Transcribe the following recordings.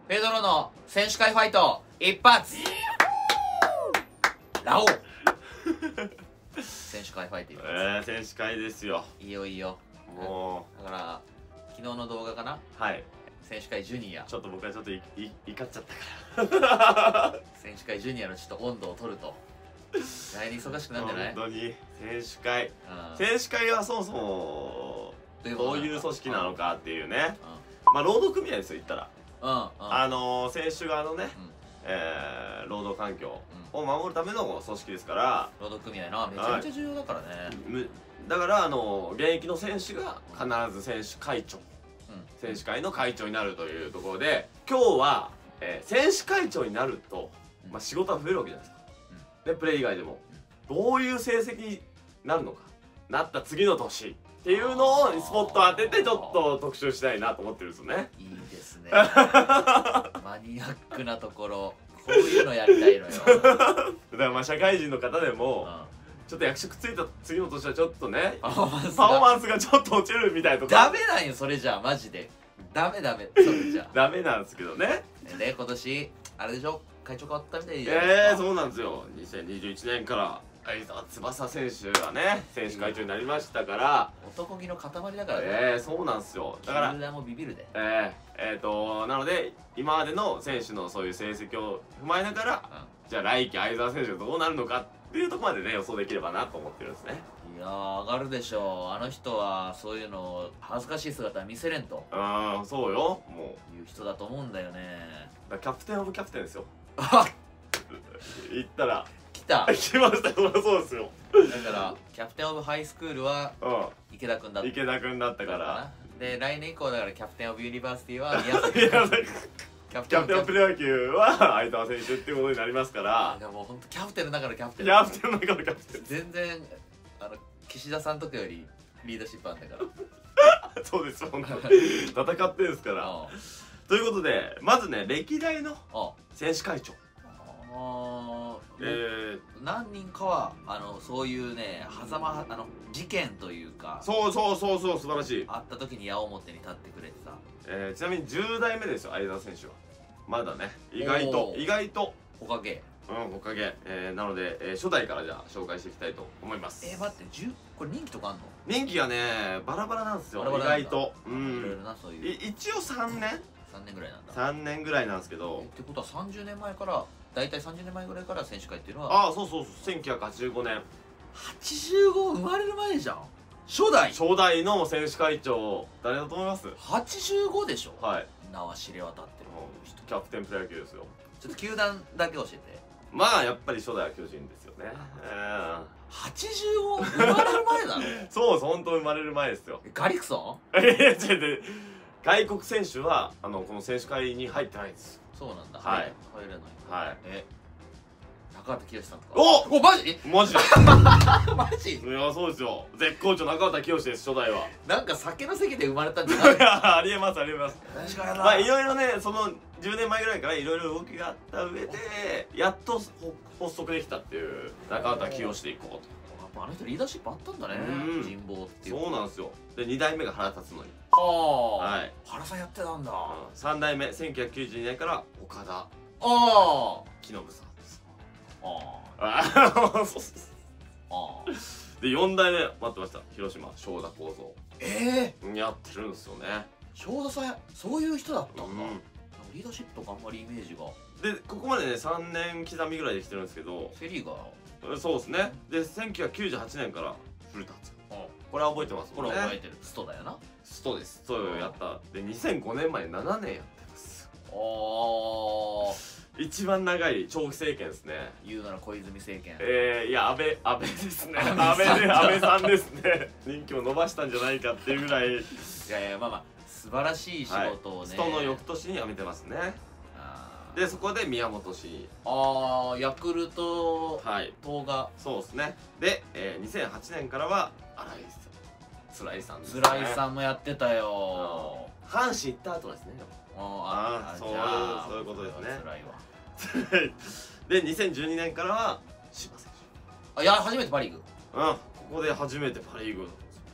ペドロの選手会ファイト一発ラオウ選手会ファイト一発選手会ですよ。 いいよいいよ。 もだから昨日の動画かな、 はい、 選手会ジュニア、 ちょっと僕はちょっと怒っちゃったから選手会ジュニアのちょっと温度を取ると来年忙しくなるんじゃない？ 本当に選手会、 うん、 選手会はそもそもどういう組織なのかっていうね、まあ労働組合ですよ言ったら。選手側のね、労働環境を守るための組織ですから、 労働組合なめちゃめちゃ重要だからね。 だから現役の選手が必ず選手会長、選手会の会長になるというところで、今日は、選手会長になると、まあ、仕事は増えるわけじゃないですか、でプレー以外でもどういう成績になるのか、なった次の年っていうのをスポット当ててちょっと特集したいなと思ってるんですよね。 いいですねマニアックなところ、こういうのやりたいのよだからまあ社会人の方でも、ちょっと役職ついた次の年はちょっとねパフォーマンスがちょっと落ちるみたいなとこダメなんよそれじゃあ、マジでダメそれじゃダメなんですけどね。 で今年あれでしょ、会長変わったみたいじゃないですか。 そうなんですよ。2021年から相澤翼選手がね選手会長になりましたから、 男気の塊だからね。 そうなんですよ。だから球団もビビるで。 なので今までの選手のそういう成績を踏まえながら、じゃあ来季相澤選手がどうなるのかっていうところまでね予想できればなと思ってるんですね。 いやー、上がるでしょう。あの人はそういうの恥ずかしい姿は見せれんとそうよ、もいう人だと思うんだよね。 うキャプテンオブキャプテンですよあ言ったら来た来ました。そりゃそうですよ。 だからキャプテンオブハイスクールは池田君だった池田君だったからで、来年以降だからキャプテンオブユニバーシティは宮崎キャプキャプテンオブプロ野球は相澤選手っていうことになりますから。 でも本当キャプテンの中のキャプテン、 キャプテンの中のキャプテン全然岸田さんとかよりリーダーシップあんだからそうです本当に戦ってるんですからということで、まずね歴代の選手会長何人かはそういうね狭間事件というか、 そう素晴らしい。 あった時に矢面に立ってくれてさ、 ちなみに10代目ですよ相澤選手は。まだね意外とおかげおかげ、なので、初代からじゃあ紹介していきたいと思います。 待って、これ任期とかあんの？ 任期がねバラバラなんですよ、意外と。いろいろな、そういう一応3年ぐらいなんだ。 3年ぐらいなんですけど、 ってことは30年前から、大体30年前ぐらいから選手会っていうのは、 そう1985年。 85生まれる前じゃん。初代の選手会長誰だと思います？ 85でしょ。 はい、 名は知れ渡ってる人。 キャプテンプロ野球ですよ。 ちょっと球団だけ教えて。 まあやっぱり初代は巨人ですよね。 85生まれる前だろそうです、本当生まれる前ですよ。 ガリクソン違う、外国選手はこの選手会に入ってないんです。 そうなんだ。 はい、 入れない。 はい。 中畑清さんとか。 おマジマジでマジ。 いやそうですよ、絶好調中畑清です初代は。 なんか酒の席で生まれたんじゃない？ ありえます。まあいろいろね、その10年前ぐらいからいろいろ動きがあった上でやっと発足できたっていう中畑清でいこうと。 あの人リーダーシップあったんだね、人望っていう。 そうなんですよ。で2代目が原辰徳。 はい、原さんやってたんだ。 3代目1992年から岡田木信さんです。で4代目待ってました、広島正田幸三。やってるんですよね。 正田さんそういう人だったんだ。リーダーシップとかあんまりイメージが。 でここまでね3年刻みぐらいできてるんですけど、 セ・リーガー。 そうですね。で1998年から古田敦也。これは覚えてますもんね。 これ覚えてる。ストだよな。 ストです。ストをやった。で2005年まで7年やってます。一番長い長期政権ですね。 言うなら小泉政権。 いや安倍ですね。安倍さんですね。任期を伸ばしたんじゃないかっていうぐらい。いやまあ素晴らしい仕事をね。 ストの翌年に辞めてますね。でそこで宮本氏。 ヤクルト党が。 そうですね。で2008年からは新井つらいさんですね。 つらいさんもやってたよ。 阪神行った後ですね。そういうことですね。 つらいわ。 で2012年からは柴選手。 初めてパ・リーグ。 ここで初めてパ・リーグ。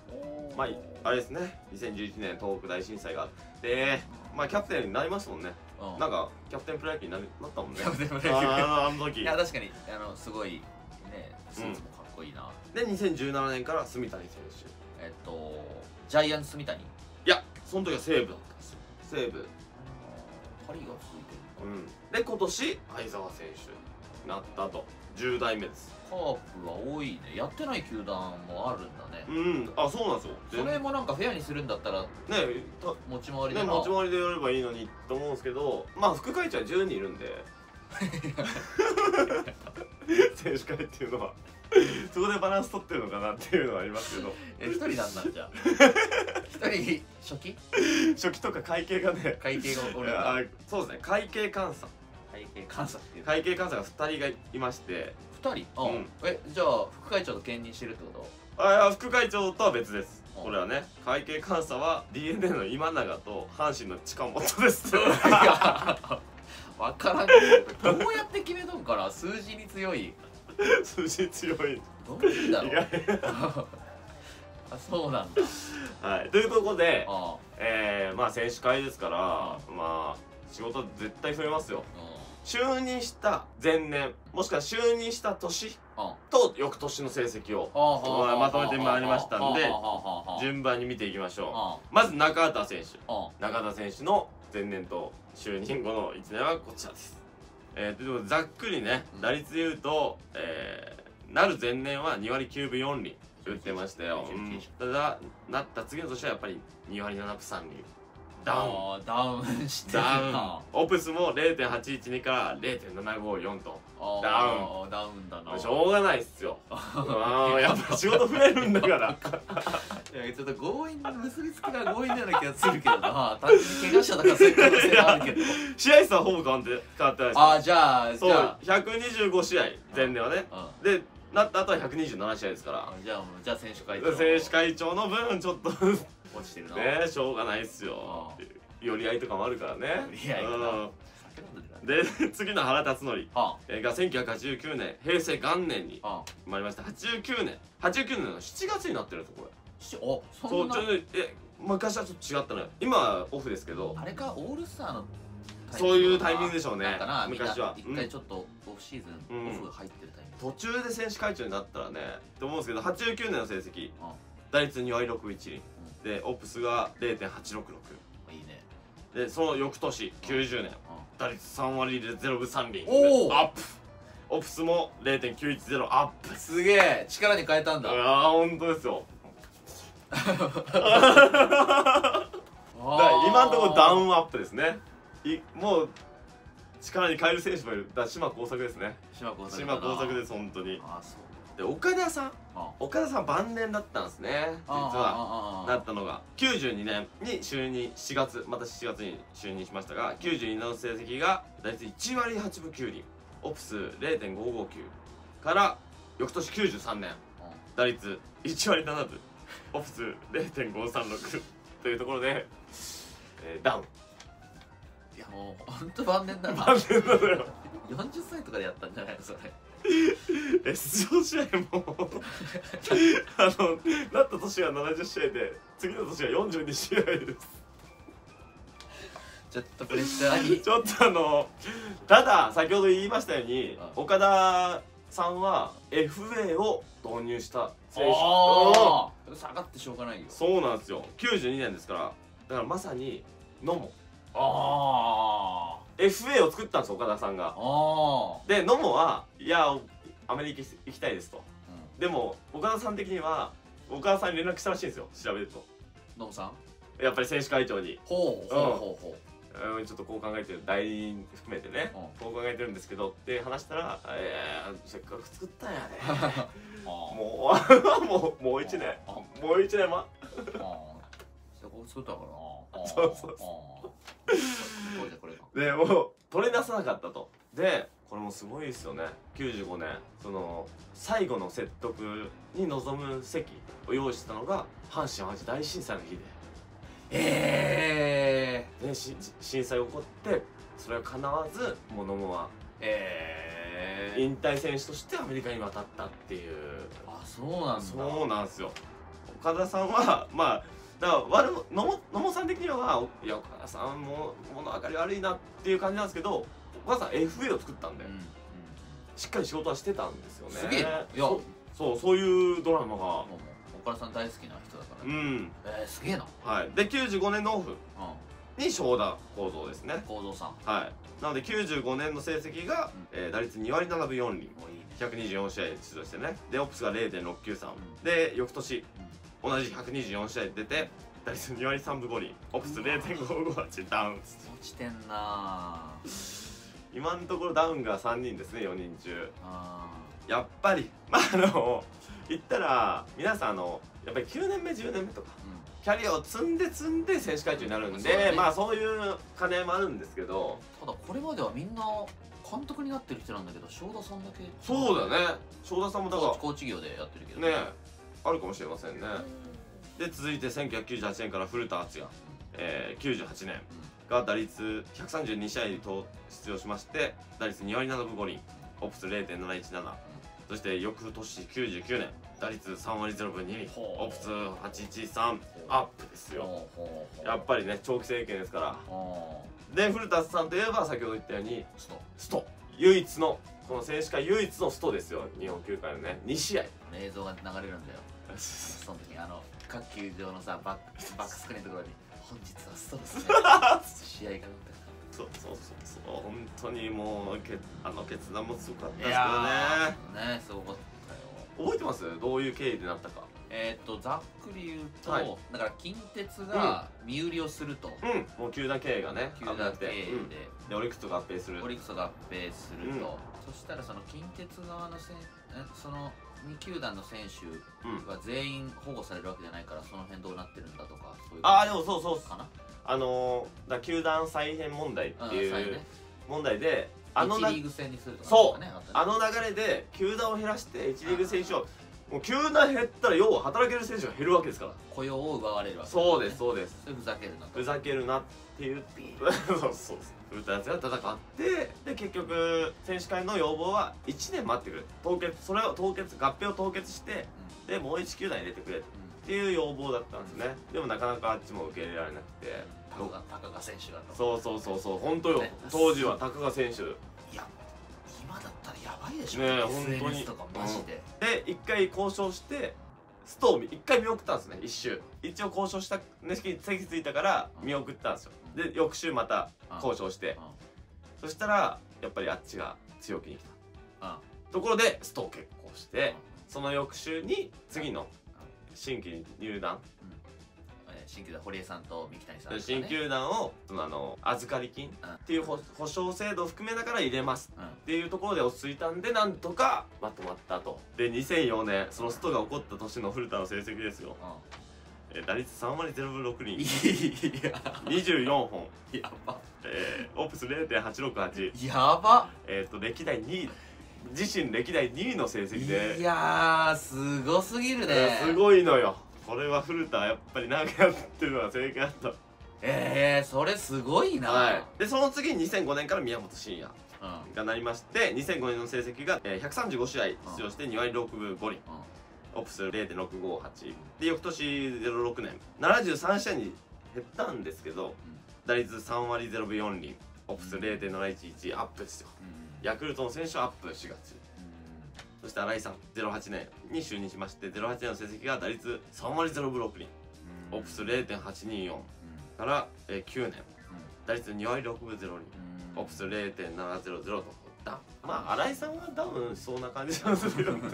まああれですね、2011年東北大震災があって、まあキャプテンになりましたもんね。 なんかキャプテンプロ野球になったもんね。 キャプテンプロ野球あの時。 いや確かにすごいねスーツもかっこいいな。 で2017年から住谷選手。 ジャイアンツ住谷。 いやその時は西武だったんですよ。西武。 パリが続いてるのか。 で今年相澤選手になったと10代目です。 カープは多いね。やってない球団もあるんだね。 あそうなんですよ。 それもなんかフェアにするんだったらね持ち回りで持ち回りでやればいいのにと思うんですけど、まあ副会長は10人いるんで選手会っていうのはそこでバランス取ってるのかなっていうのはありますけど一人なんだじゃあ一人初期とか会計がね会計がおるんだ。 そうですね会計監査会計監査っていう会計監査が2人がいまして 2人じゃあ副会長と兼任してるってこと？ いや副会長とは別です。これはね会計監査は DNA の今永と阪神の近本です分からんけどどうやって決めとんかな。数字に強い数字強いどういうんだろうあそうなんだ。 はいというところでまあ選手会ですからまあ仕事絶対増えますよ。就任した前年もしくは就任した年と翌年の成績をまとめてまいりましたんで順番に見ていきましょう。まず中畑選手の前年と就任後の1年はこちらです。でもざっくりね打率でいうとなる前年は2割9分4厘打ってましたよ。ただなった次の年はやっぱり2割7分3厘ダウンしてるな。 オプスも 0.812 から 0.754 とダウンだな。しょうがないっすよやっぱ仕事増えるんだからいやちょっと強引な結びつきが強引なような気がするけどな。単純に怪我者だからそういう可能性があるけど試合数はほぼ変わってないです。 じゃあそう125試合前年はねでなった後は127試合ですから。 じゃあ選手会長の分ちょっと落ちてるなねしょうがないっすよ。寄り合いとかもあるからね。で次の原辰徳が1989年平成元年に生まれました。89年の7月になってるんですよこれ。そう昔はちょっと違ったのよ。今はオフですけどあれかオールスターのそういうタイミングでしょうね。 昔は一回ちょっとオフシーズンオフ入ってるタイミング途中で選手会長になったらねって思うんですけど89年の成績打率2割6分1厘でオプスが 0.866 いいね。 でその翌年90年打率3割で0分3厘アップオプスも 0.910 アップ。 すげえ力に変えたんだ。 本当ですよ今のところダウンアップですね。もう力に変える選手もいる。島耕作ですね。島耕作です本当に。で岡田さん晩年だったんですね実は。なったのが92年に就任また7月に就任しましたが92年の成績が打率1割8分9厘オプス 0.559 から翌年93年打率1割7分オプス 0.536 というところでダウン。 いやもうほんと晩年だな。 晩年なのよ 40歳とかでやったんじゃないのそれ。 出場試合もなった年は70試合で次の年は42試合です。 ちょっとプレッシャーにちょっとただ先ほど言いましたように岡田さんは FA を導入した選手。 下がってしょうがないよ。 そうなんですよ。92年ですからだからまさに野茂FA を作ったんです岡田さんが。で野茂はいやアメリカ行きたいですと、でも岡田さん的には岡田さんに連絡したらしいんですよ調べると。 野茂さんやっぱり選手会長にちょっとこう考えてる代理人含めてねこう考えてるんですけどって話したらせっかく作ったんやねもう1年作ったからな。 そうでもう取り出さなかったと。でこれもすごいですよね。95年その最後の説得に臨む席を用意したのが阪神・淡路大震災の日で震災起こってそれが叶わずもう野茂は引退選手としてアメリカに渡ったっていう。 そうなんだ。 そうなんですよ。岡田さんはまあだから野茂さん的にはいや岡田さんも物分かり悪いなっていう感じなんですけど、お母さん FA を作ったんで、しっかり仕事はしてたんですよね。 すげえな。いやそういうドラマが岡田さん大好きな人だから。すげえな。 はい。で95年のオフに正田幸三ですね。 幸三さん。 はい。なので95年の成績が打率2割7分4厘、124試合出場してね。でオプスが 0.693、で翌年同じ124試合出て打率2割3分5厘、オプス 0.558 ダウン。 落ちてんな。 今のところダウンが3人ですね、4人中。やっぱり言ったら皆さんやっぱり9年目10年目とかキャリアを積んで選手会長になるんで、まあそういう兼ね合いもあるんですけど、 ただこれまではみんな監督になってる人なんだけど、正田さんだけ。 そうだね、正田さんもだからコーチ業でやってるけどね、あるかもしれませんね。で続いて1998年から古田敦也、98年が打率132試合に出場しまして、打率2割7分5厘、オプス 0.717、そして翌年99年打率3割0分2厘、オプス813アップですよ。やっぱりね長期政権ですから。で古田さんといえば先ほど言ったようにスト唯一の、この選手会唯一のストですよ、日本球界のね。2試合映像が流れるんだよ。その時各球場のさバックスクリーンのところに本日はストですね試合がそう本当にもう決断もすごかったですけどね。 すごかったよ。 覚えてます？どういう経緯でなったか。 ざっくり言うと、だから近鉄が身売りをすると、 もう球団経営がね、 球団経営でオリックスと合併する、 オリックスと合併すると、そしたらその近鉄側のその2球団の選手は全員保護されるわけじゃないから、その辺どうなってるんだとか、そういうああでもそうかな。 球団再編問題っていう問題で、 1リーグ戦にするとか、 そう流れで球団を減らして1リーグ選手を、もう球団減ったら要は働ける選手が減るわけですから、 雇用を奪われるわけ。 そうですそうです。 ふざけるなと、 ふざけるなっていうそう古田敦也が戦って、で結局選手会の要望は1年待ってくれ、それを合併を凍結して、でもう1球団入れてくれっていう要望だったんですね。でもなかなかあっちも受け入れられなくて、 高賀選手がと。 そう本当よ、当時は高賀選手、 いや今だったらやばいでしょね、本当に SNS とかマジで。 で1回交渉してストを1回見送ったんですね。1週一応交渉した席ついたから見送ったんですよ。で翌週また交渉して、そしたらやっぱりあっちが強気に来たところでストを決行して、その翌週に次の新規入団、 新球団堀江さんと三木谷さん、 新球団を預かり金っていう保証制度を含めながら入れますっていうところで落ち着いたんで、なんとかまとまったと。で2004年そのストが起こった年の古田の成績ですよ。打率3割0分6厘、24本、 やば。 オプス 0.868、 やば。 歴代2位、自身歴代2位の成績で、 いやーすごすぎるね。 すごいのよ。これは古田やっぱり長くやってるのが正解だった。 それすごいな。 でその次に2005年から宮本慎也がなりまして、2005年の成績が135試合出場して2割6分5厘、オプス 0.658 で、翌年06年73試合に減ったんですけど、打率3割0分4厘、オプス 0.711 アップですよ。ヤクルトの選手はアップ4月。そして新井さん08年に就任しまして、08年の成績が打率3割0分6厘、オプス 0.824 から9年打率2割6分0厘、オプス 0.700 とダウン。まあ新井さんはダウンしそうな感じなんですけど辛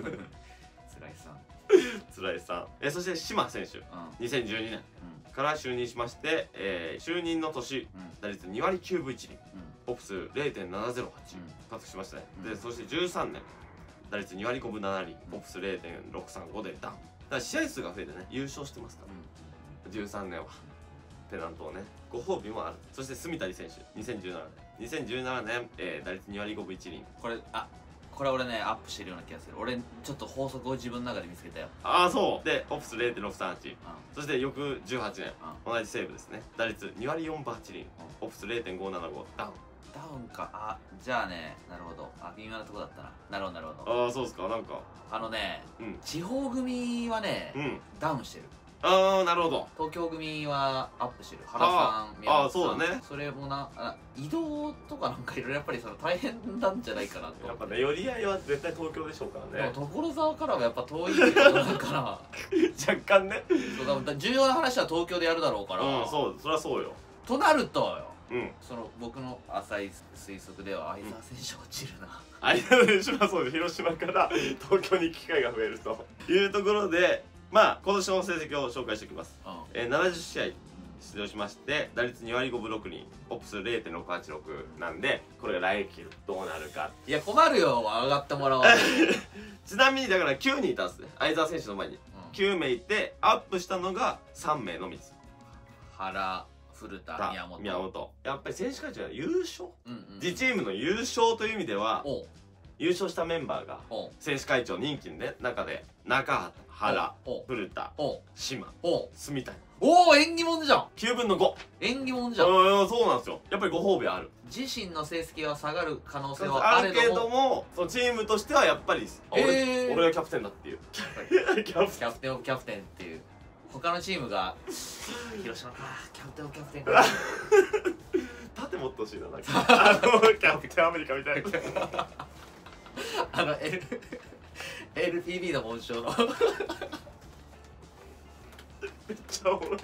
いさん。そして島選手2012年から就任しまして、就任の年打率2割9分1厘、オプス 0.708 獲得しましたね。でそして13年打率2割5分7厘、オプス 0.635 でダウン。だから試合数が増えてね優勝してますから、13年はペナントをね、ご褒美もある。そして住谷選手2017年打率2割5分1厘。 これ俺ねアップしてるような気がする。俺ちょっと法則を自分の中で見つけたよ。 そうでオプス 0.638、そして翌18年同じ西武ですね、打率2割4分8厘、オプス 0.575 ダウン。 ダウンか。じゃあね、なるほど。微妙なとこだったな。なるほど。 そうですか。なんか地方組はね、ダウンしてる。 ああなるほど。 東京組はアップしてる。原さん、宮ああ本さん。 そうだね。 それも移動とかなんかいろいろやっぱりその大変なんじゃないかなと。 やっぱね寄り合いは絶対東京でしょうからね。 でも所沢からはやっぱ遠いところだから若干ね。 そうだ、重要な話は東京でやるだろうから。 そうそりゃそうよ。 となるとよ、その僕の浅い推測では相澤選手落ちるな。 相澤選手はそうで広島から東京に行く機会が増えるというところで、まあ今年の成績を紹介しておきます。70試合出場しまして打率2割5分6厘、オプス 0.686 なんで、これが来季どうなるか。 いや困るよ、上がってもらわないちなみにだから9人いたんですね、相澤選手の前に。9名いてアップしたのが3名のみです。 原、古田、宮本。 やっぱり選手会長が優勝、自チームの優勝という意味では、優勝したメンバーが選手会長任期のね中で中畑、原、古田、島、住谷。 おお、縁起物じゃん。 9分の5。 縁起物じゃん。 そうなんですよ。やっぱりご褒美ある。 自身の成績は下がる可能性はああるけども、そのチームとしてはやっぱり俺がキャプテンだっていう。 キャプテンオブキャプテンっていう。他のチームが広島か、キャプテンオブキャプテンか。 盾持ってほしいな、なんかキャプテンアメリカみたいな。 LPB の紋章のめっちゃおもろい。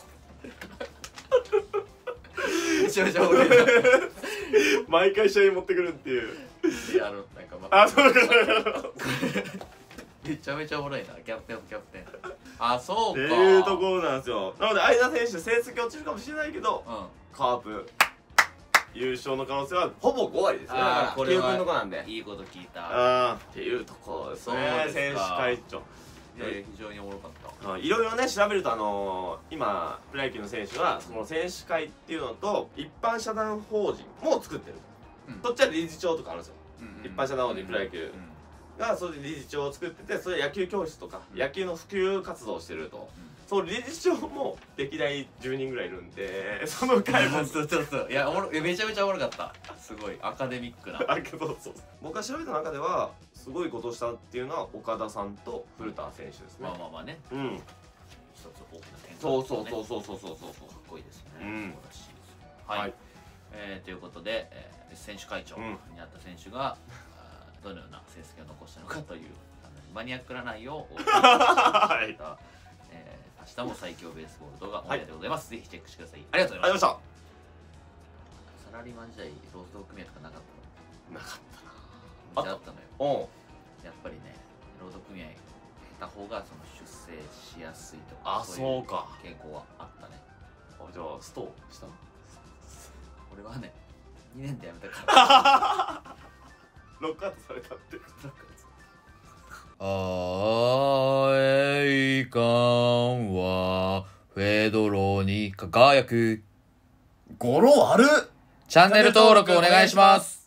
めちゃめちゃおもろいな。 毎回試合持ってくるっていう。 なんかそうか。 めちゃめちゃおもろいな、キャプテンオブキャプテン。そうか。 っていうところなんですよ。なので相田選手成績落ちるかもしれないけど、カープ優勝の可能性はほぼ5割ですね。これ9分の5なんでいいこと聞いたっていうところですね。選手会長非常におもろかった。 いろいろね調べると今プロ野球の選手はその選手会っていうのと一般社団法人も作ってる。そっちは理事長とかあるんですよ。一般社団法人プロ野球がそれで理事長を作ってて、それ野球教室とか野球の普及活動をしてると。その理事長も歴代10人ぐらいいるんで、その回もそういやめちゃめちゃおもろかった。すごいアカデミックな。 そう僕が調べた中ではすごいことをしたっていうのは岡田さんと古田選手ですね。 まあね、一つ大きな転換。 そうかっこいいですね。はい、ということで選手会長になった選手がどのような成績を残したのかというマニアックな内容を明日も最強ベースボール動画オンエアでございます。ぜひチェックしてください。ありがとうございました。サラリーマン時代労働組合とかなかったの？ なかったな。 めっちゃあったのよ。やっぱりね、労働組合下手方がその出世しやすいとか、 そうか傾向はあったね。 じゃあストした？ 俺はね、2年で辞めたから。 ロックアウトされたって。 栄冠はフェドロに輝く。 語呂悪っ。 チャンネル登録お願いします。